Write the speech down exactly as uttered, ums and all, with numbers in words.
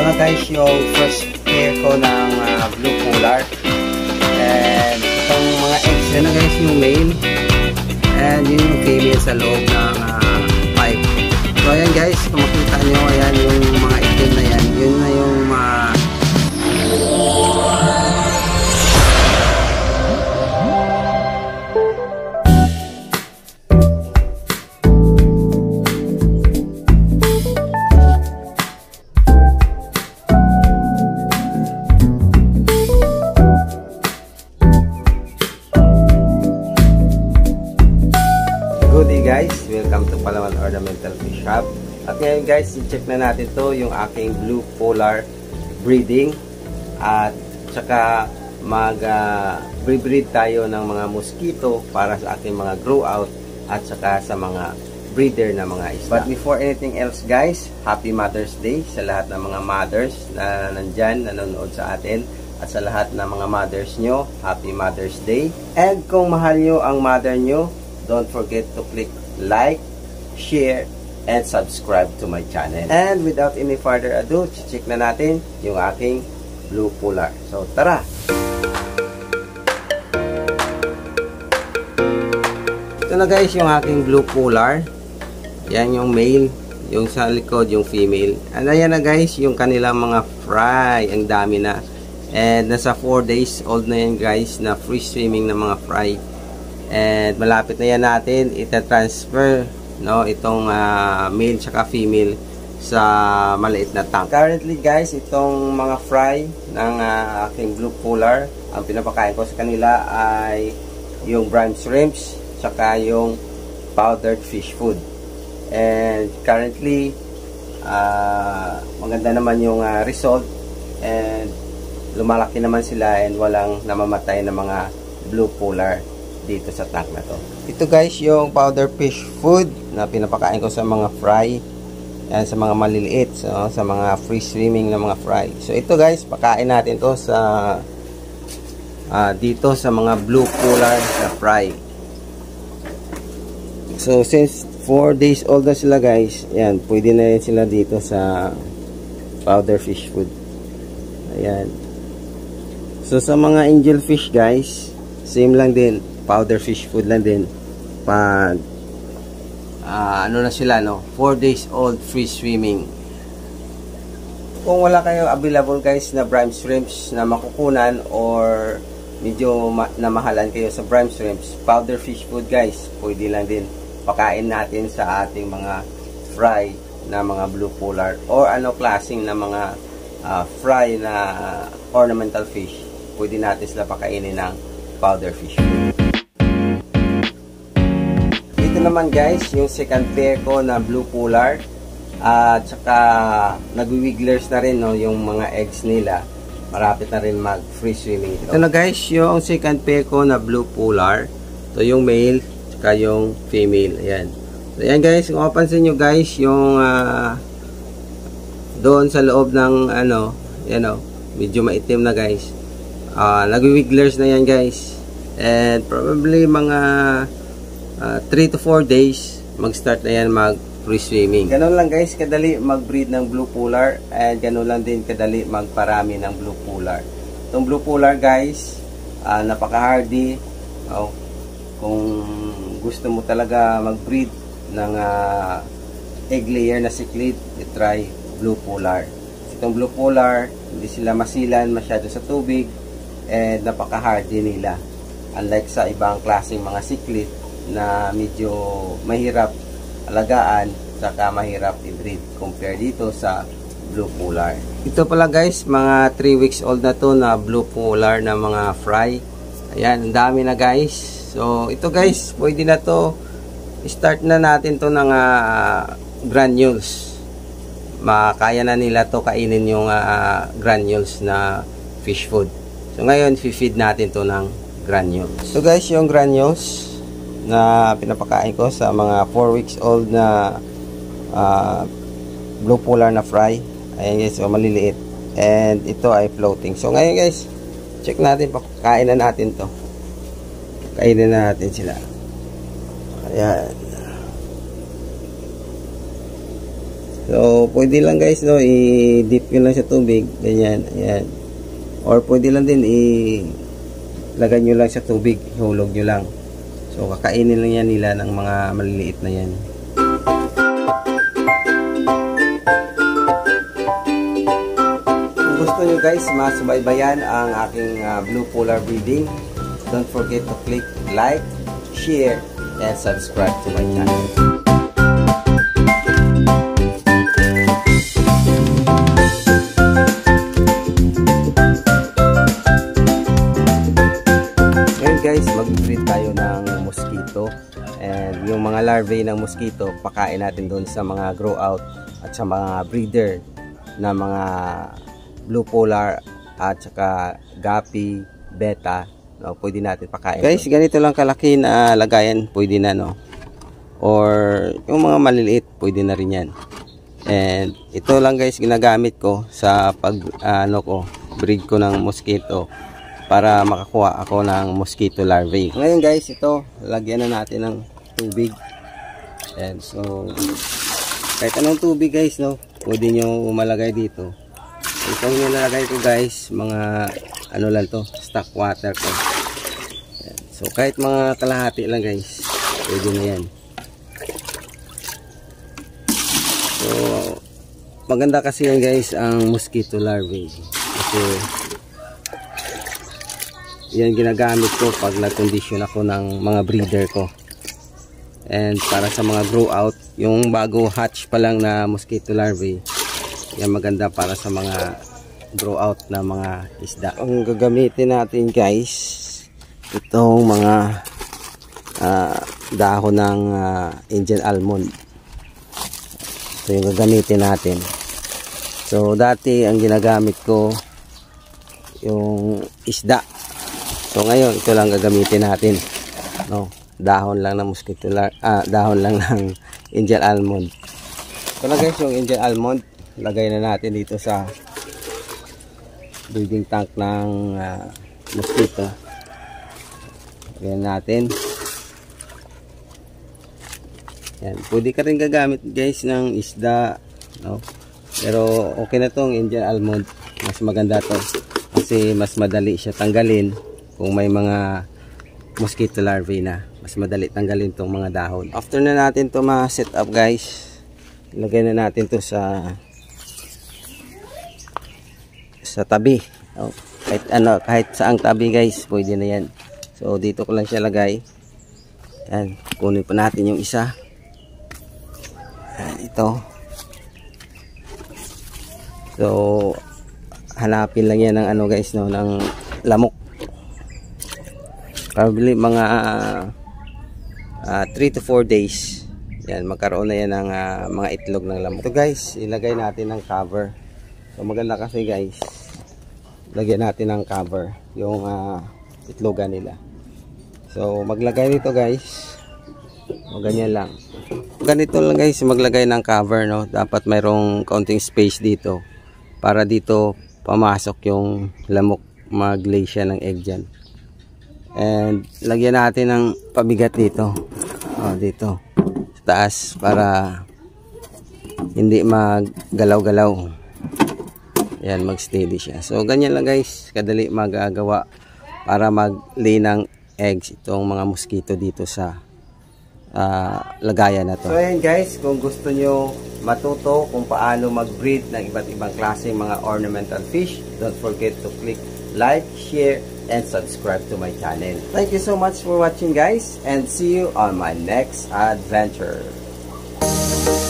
na guys yung first pair ko ng uh, blue polar. And itong mga eggs, yan na guys yung male. And yun yung female sa loob ng uh, pipe. So ayan guys, kung makita nyo, ayan yung mga itim na yan. Yun na yung uh, Goodie guys, welcome to Palawan Ornamental Fish Shop. At ngayon guys, i-check na natin to yung aking blue polar breeding. At saka mag uh, breed tayo ng mga mosquito para sa aking mga grow out at saka sa mga breeder na mga isda. But before anything else guys, Happy Mother's Day sa lahat ng mga mothers na nandyan, nanonood sa atin. At sa lahat ng mga mothers nyo, Happy Mother's Day. And kung mahal nyo ang mother nyo, don't forget to click like, share, and subscribe to my channel. And without any further ado, check na natin yung aking blue polar. So, tara! Ito na guys yung aking blue polar. Yan yung male. Yung sa likod, yung female. And ayan na guys, yung kanilang mga fry. Ang dami na. And nasa four days old na yan guys, na free swimming na mga fry. And malapit na yan natin ita-transfer, no, itong uh, male tsaka female sa maliit na tank. Currently guys, itong mga fry ng uh, aking blue polar, ang pinapakain ko sa kanila ay yung brine shrimps tsaka yung powdered fish food. And currently uh, maganda naman yung uh, result, and lumalaki naman sila and walang namamatay na mga blue polar dito sa tank na to. Ito guys yung powder fish food na pinapakain ko sa mga fry, yan, sa mga maliliit, so, sa mga free swimming na mga fry. So ito guys, pakain natin to sa uh, dito sa mga blue polar na fry. So since four days old na sila guys, yan, pwede na rin sila dito sa powder fish food. Ayan. So sa mga angel fish guys, same lang din, powder fish food lang din. Pag uh, ano na sila, no, four days old, free swimming. Kung wala kayo available guys na brine shrimps na makukunan, or medyo ma namahalan kayo sa brine shrimps, powder fish food guys, pwede lang din pakain natin sa ating mga fry na mga blue polar, or ano klaseng na mga uh, fry na ornamental fish, pwede natin sila pakainin ng powder fish food. Dito naman guys, yung second pair ko na blue polar, at uh, saka nagwi-wigglers na rin, no, yung mga eggs nila. Marapit na rin mag free swimming ito. Ito na guys yung second pair ko na blue polar. Ito yung male saka yung female. Ayan. So ayan guys, kung mapansin nyo guys, yung uh, doon sa loob ng ano, yan o, medyo maitim na guys. Uh, nagwi-wigglers na yan guys, and probably mga uh, three to four days mag-start na yan mag free swimming. Ganun lang guys kadali mag-breed ng blue polar, and ganun lang din kadali magparami ng blue polar. Itong blue polar guys, uh, napaka-hardy. Oh, kung gusto mo talaga mag-breed ng uh, egg layer na cichlid, i-try blue polar. Itong blue polar, hindi sila masilan masyado sa tubig, and napaka-hardy nila. Unlike sa ibang klaseng mga cichlid na medyo mahirap alagaan, saka mahirap i-breed compare dito sa blue polar. Ito pala guys, mga three weeks old na to na blue polar na mga fry. Ayan, ang dami na guys. So ito guys, pwede na to, start na natin to ng uh, granules. Makaya na nila to kainin yung uh, granules na fish food. So ngayon, fi-feed natin to ng granules. So guys, yung granules na pinapakain ko sa mga four weeks old na uh, blue polar na fry. Ayan guys, so maliliit. And ito ay floating. So ngayon guys, check natin, pakain na natin to. Kainin na natin sila. Ayan. So, pwede lang guys, no, i-dip nyo lang sa tubig, ganyan, ayan. Or pwede lang din i-lagay nyo lang sa tubig, ihulog nyo lang. So, kakainin lang yan nila ng mga maliliit na yan. Kung gusto nyo guys, masubaybayan ang aking uh, blue polar breeding, don't forget to click like, share, and subscribe to my channel. Guys, mag-breed tayo ng mosquito, and yung mga larvae ng mosquito pakain natin doon sa mga grow out at sa mga breeder na mga blue polar at saka guppy, beta, no, pwede natin pakain. Guys, doon. Ganito lang kalaki na lagayan, pwede na, no, or yung mga maliliit pwede na rin yan. And ito lang guys ginagamit ko sa pag ano ko breed ko ng mosquito para makakuha ako ng mosquito larvae. Ngayon guys, ito, lagyan na natin ng tubig. And so, kahit anong tubig guys, no, pwede nyo umalagay dito. Itong nilalagay ko guys, mga ano lang to, stock water ko. And so, kahit mga kalahati lang guys, pwede na yan. So, maganda kasi yan guys, ang mosquito larvae. Kasi, yan ginagamit ko pag nag-condition ako ng mga breeder ko. And para sa mga grow out, yung bago hatch pa lang na mosquito larvae, yan maganda para sa mga grow out na mga isda. Ang gagamitin natin guys, itong mga uh, dahon ng uh, Indian almond. Ito yung gagamitin natin. So dati ang ginagamit ko yung isda. So ngayon ito lang gagamitin natin, no, dahon lang ng mosquito lar ah, dahon lang ng Indian almond. So na guys, yung Indian almond lagay na natin dito sa breeding tank ng uh, mosquito. Lagyan natin. Yan, pwede ka rin gagamit guys ng isda, no, pero okay na tong Indian almond, mas maganda to kasi mas madali siya tanggalin. Kung may mga mosquito larvae na, mas madali tanggalin tong mga dahon. After na natin to ma-set up guys, ilagay na natin to sa sa tabi. Oh, kahit ano, kahit saang tabi guys, pwede na yan. So dito ko lang siya lagay. Yan, kunin pa natin yung isa. Yan, ito. So hanapin lang yan ng ano guys, no, ng lamok. Probably mga uh, three to four days. Yan, magkaroon na yan ng uh, mga itlog ng lamok. Ito guys, ilagay natin ng cover. So maganda kasi guys, lagyan natin ng cover yung uh, itlogan nila. So maglagay nito guys, o ganyan lang. Ganito lang guys, maglagay ng cover, no. Dapat mayroong counting space dito para dito pamasok yung lamok, mag-lay siya ng egg dyan. And lagyan natin ng pabigat dito, oh, dito sa taas para hindi maggalaw-galaw. Yan, mag-steady siya. So ganyan lang guys, kadali magagawa para mag-lay ng eggs itong mga mosquito dito sa uh, lagayan na to. So ayan guys, kung gusto nyo matuto kung paano mag-breed ng iba't ibang klaseng mga ornamental fish, don't forget to click like, share, and subscribe to my channel. Thank you so much for watching guys, and see you on my next adventure.